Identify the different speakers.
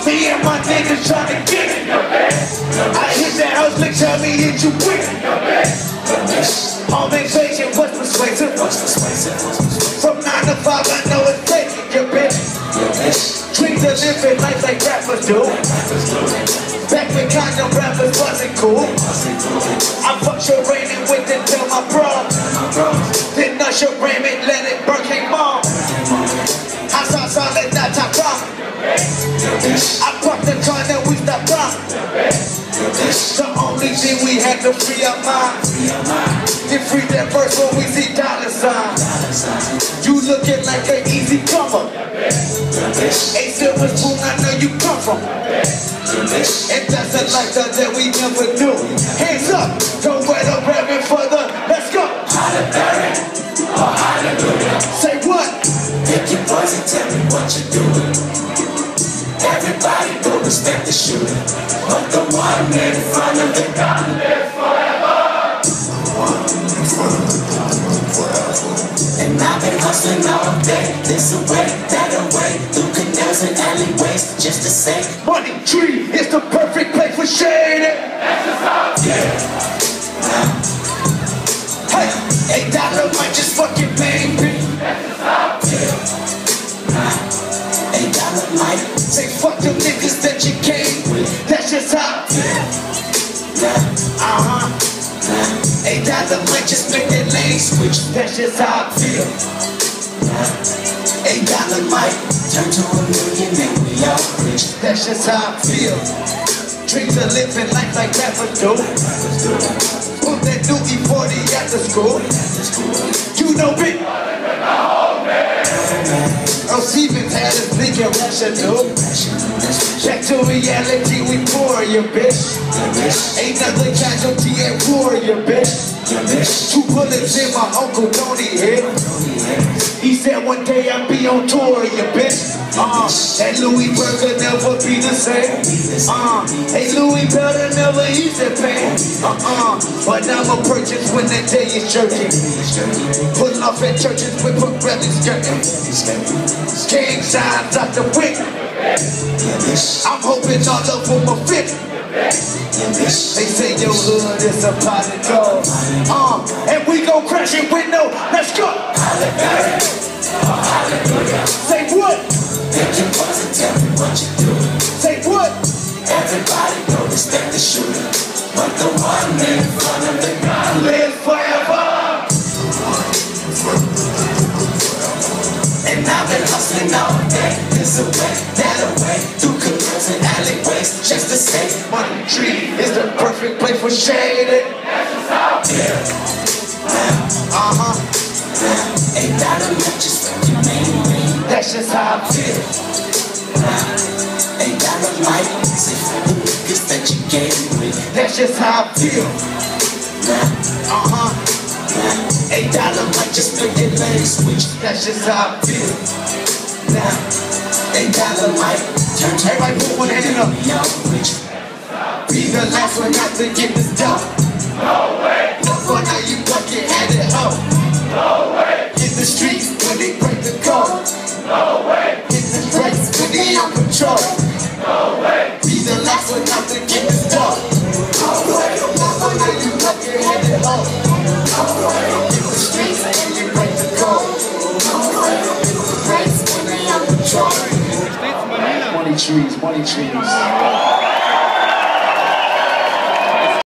Speaker 1: Me and my niggas tryna get it. I hit the house, like tell me that you win. Home invasion was persuasive. From 9 to 5, I know it's taking your bitch. Dreams of living life like rappers do. Back when condom rappers wasn't cool. I fucked your rain and went to tell my bro. Then Usher ram it, let it burn, came on. I saw solid, not top rock. I parked the car, then we stopped rock. The only thing we had to free our mind. Get free that verse when we see dollar signs. You looking like an easy comer. A silver spoon, I know you come from. And that's a lifestyle that we never knew. Hands up, don't wear the reverend for the, let's go. Hallelujah. Say what?
Speaker 2: Pick your voice and tell me what you're doing. Everybody go respect the shooter, but the one in front of the gun lives forever. And I've been hustling all day, this away, that away, through canals and alleyways, just to say,
Speaker 1: Money Tree is the perfect place for shading. Hey, $8 might just fucking bang me.
Speaker 2: $8 might
Speaker 1: say fuck them niggas that you came with. That's just how. $8 might just make that lane switch. That's just how I feel.
Speaker 2: $8 might turn to $1 million and we all rich.
Speaker 1: That's just how I feel. Dreams of living life like rappers do. Put that new E40 at the school. You know it. Oh, Stevens had us thinking rational. Back to reality, we pour your bitch. Ain't nothing casualty at war, your bitch. 2 bullets in my Uncle Tony head. He said one day I'll be on tour, your bitch. That Louis Burger never be the same. Hey, Louis better never ease that pain. But I'm a purchase when that day is jerky. Pulling off at churches with progressive skirting. King shine, Dr. Wick. I'm hoping all of them are fit. They say your hood is a pot of gold. And we gon' crash it with no, let's go.
Speaker 2: Hallelujah.
Speaker 1: Say what?
Speaker 2: Pick your voice and tell me what you're doing.
Speaker 1: Say what?
Speaker 2: Everybody go respect the shooter, but the one in front of the gun
Speaker 1: lives forever.
Speaker 2: And I've been hustling all day, this away, that away, through canals and alleyways, just to say,
Speaker 1: Money Tree is the perfect place for shading.
Speaker 2: $8 might just make your name ring.
Speaker 1: That's just how I feel.
Speaker 2: $8 might say for the niggas that you came with.
Speaker 1: That's just how I feel.
Speaker 2: $8 might just make that lane switch.
Speaker 1: That's just how I feel.
Speaker 2: $8 might turn to
Speaker 1: everybody put one hand up.
Speaker 2: rich.
Speaker 1: Be the last one not to get this dope.
Speaker 2: No way.
Speaker 1: Look for now you fucking had it hoe.
Speaker 2: No way.
Speaker 1: Hit the streets when they break the code.
Speaker 2: No way.
Speaker 1: Hit the brakes when they on control.
Speaker 2: No way.
Speaker 1: Be the last one not to get this dope. No way. Look for now you fucking had it hoe. No way. Hit the streets when they break the code. No way. Hit the brakes when they on control. Money trees, money trees.